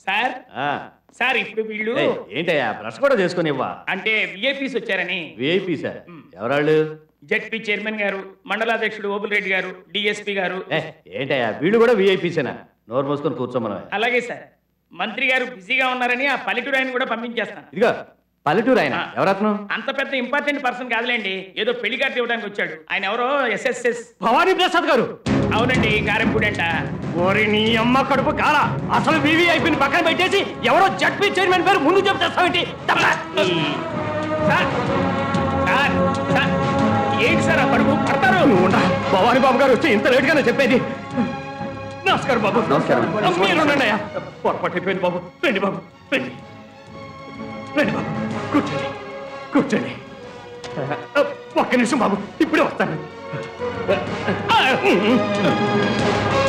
Sir sir ఇప్పుడు వీళ్ళు ఏంటయ్యా బ్రష్ కూడా చేసుకుని ఇవ్వా అంటే విఐపీస్ వచ్చారని. విఐపీ సార్ ఎవరాళ్ళు? జెడ్పీ చైర్మన్ గారు, మండలాధ్యక్షుడు ఓబుల్ రెడ్డి గారు, డిఎస్పీ గారు. ఏంటయ్యా వీళ్ళు కూడా విఐపీసేనా? నోరు మూసుకొని కూర్చోమను. అలాగే సార్. మంత్రి గారు బిజీగా ఉన్నారని ఆ పల్లెటూరు ఆయన కూడా పంపించేస్తాను. ఇదిగో పల్లెటూరు ఆయన ఎవరత్నం? అంత పెద్ద ఇంపార్టెంట్ పర్సన్ కాదులేండి, ఏదో పెళ్లి కార్డు ఇవ్వడానికి వచ్చాడు. ఆయన ఎవరో ఎస్ఎస్ఎస్ భవానీ ప్రసాద్ గారు. అవునండి, కారెంపూడంట. ఓరి నీ అమ్మ కడుపు కాల, అసలు వివిఐపీని పక్కన పెట్టేసి ఎవరో జడ్పీ చైర్మన్ పేరు ముందు చెప్తావేంటి? సార్ సార్ సార్ ఏంటి సార్ ఆ కడుపు పడతారు? భవానీ బాబు గారు వచ్చి ఇంత లేట్ గానే చెప్పేది. నమస్కారం బాబు. నమస్కారం. మీరుండండి అయ్యా, పొరపాటు అయిపోయింది బాబు. రండి బాబు, రండి రండి బాబు, కూర్చోండి కూర్చోండి. ఒక్క నిమిషం బాబు, ఇప్పుడే వస్తాను.